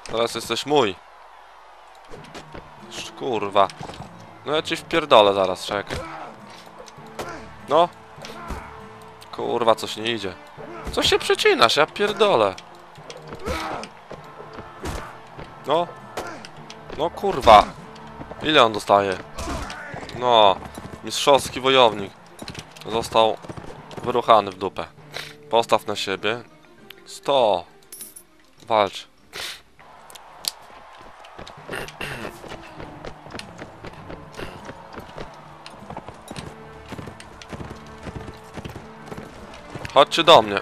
Teraz jesteś mój. Kurwa. No ja ci wpierdolę zaraz, czekaj. No. Kurwa, coś nie idzie. Co się przecinasz? Ja pierdolę. No. No kurwa. Ile on dostaje? No. Mistrzowski wojownik. Został wyruchany w dupę. Postaw na siebie. 100. Walcz. Chodźcie do mnie.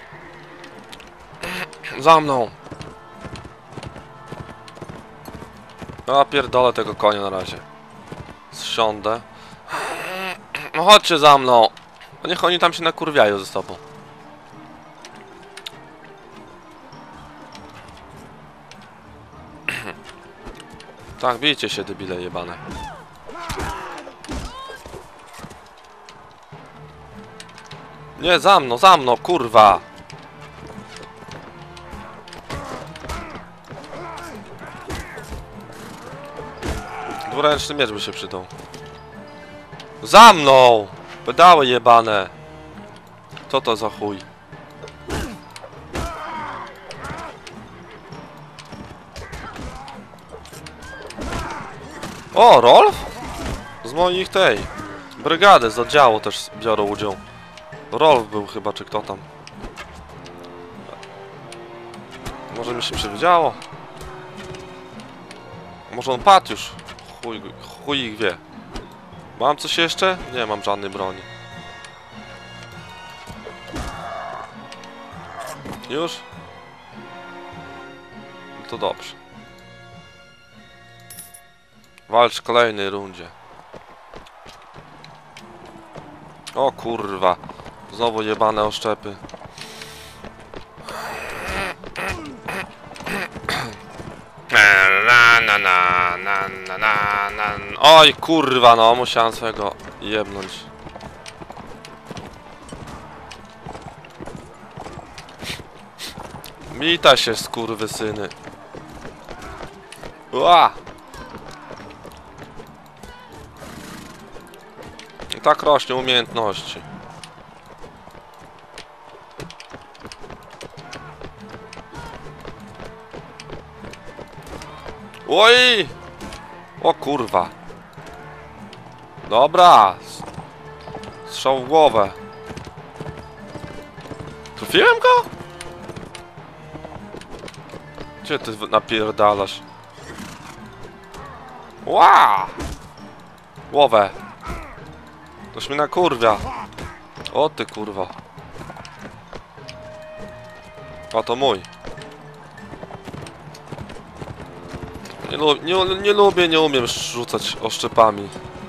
Za mną. No pierdolę tego konia na razie. Zsiądę. No chodźcie za mną. No niech oni tam się nakurwiają ze sobą. Tak, bijcie się, debile jebane. Nie, za mną, kurwa. Dwuręczny miecz by się przydał. Za mną! Pedały jebane. Co to za chuj? O, Rolf? Z moich tej brygady, z oddziału też biorą udział. Rolf był chyba, czy kto tam. Może mi się przewidziało? Może on padł już? Chuj ich wie. Mam coś jeszcze? Nie mam żadnej broni. Już? No to dobrze. Walcz w kolejnej rundzie. O kurwa. Znowu jebane oszczepy. Oj kurwa, no musiałem swego jebnąć. Mita się, skurwysyny. Ua! I tak rośnie umiejętności. Oj! O kurwa. Dobra. Strzał w głowę. Trafiłem go? Gdzie ty napierdalasz? Ła! Głowę. Toż mnie nakurwia. O ty kurwa. A to mój. Nie lubię, nie umiem rzucać oszczepami.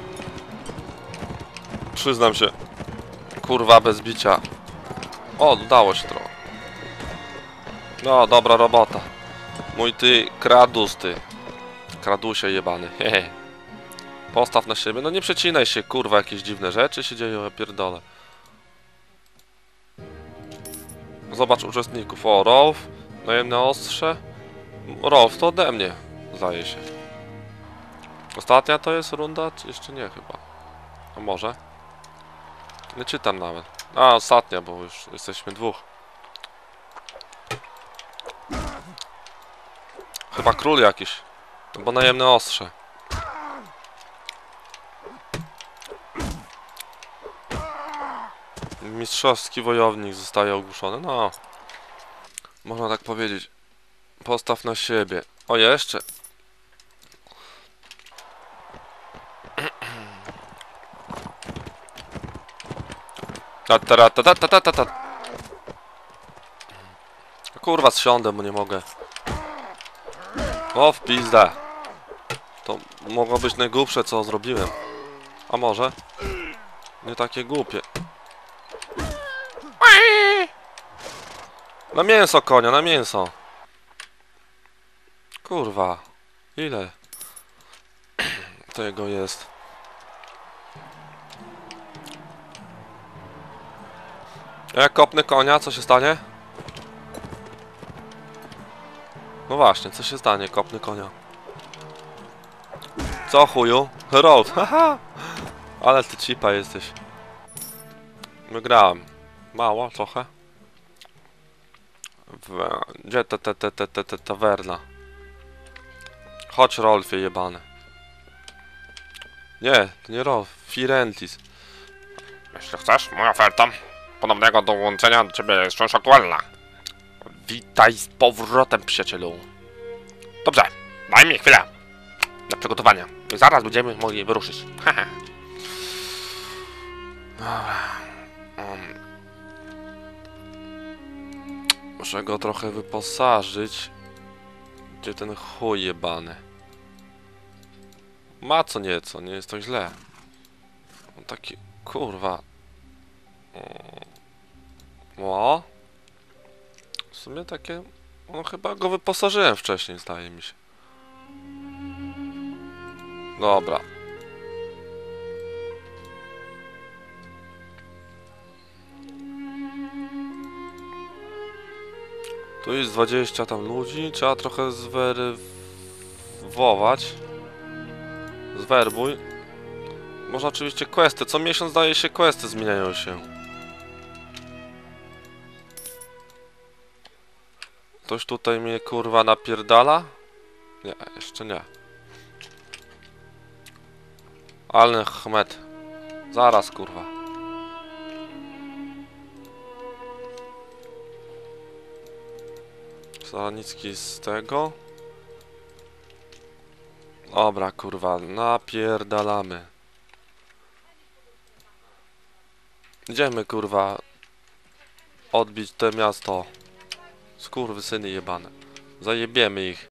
Przyznam się. Kurwa, bez bicia. O, udało się trochę. No, dobra robota. Mój ty, kradus ty. Kradusie jebany, hehe. Postaw na siebie, no nie przecinaj się, kurwa, jakieś dziwne rzeczy się dzieją, ja pierdolę. Zobacz uczestników, o, Rolf, najemne ostrze. Rolf to ode mnie, zdaje się. Ostatnia to jest runda, czy jeszcze nie chyba? A może? Nie czytam nawet. A, ostatnia, bo już jesteśmy dwóch. Chyba król jakiś. Bo najemne ostrze. Mistrzowski wojownik zostaje ogłuszony. No. Można tak powiedzieć. Postaw na siebie. O, jeszcze. Kurwa, zsiądę, bo nie mogę. O, w pizdę. To mogło być najgłupsze, co zrobiłem. A może? Nie takie głupie. Na mięso, konia, na mięso. Kurwa. Ile tego jest? Jak kopnę konia, co się stanie? No właśnie, co się stanie? Kopny konia. Co chuju? Road, haha! Ale ty cipa jesteś. Wygrałem. Mało, trochę. Gdzie te tawerna? Chodź, Rolfie jebany. Nie, to nie Rolf, Firentis. Jeśli chcesz, moja oferta ponownego dołączenia do ciebie jest wciąż aktualna. Witaj z powrotem, przyjacielu. Dobrze, daj mi chwilę na przygotowanie. I zaraz będziemy mogli wyruszyć. Muszę go trochę wyposażyć. Gdzie ten chuj jebany? Ma co nieco, nie jest to źle. On taki, kurwa. O. W sumie takie... No chyba go wyposażyłem wcześniej, zdaje mi się. Dobra. Tu jest 20 tam ludzi, trzeba trochę zwerywować. Zwerbuj. Można oczywiście questy, co miesiąc zdaje się questy zmieniają się. Ktoś tutaj mnie kurwa napierdala? Nie, jeszcze nie. Al-Ahmed. Zaraz kurwa. Zalanicki z tego. Dobra kurwa, napierdalamy. Idziemy kurwa odbić to miasto. Skurwysyny jebane. Zajebiemy ich.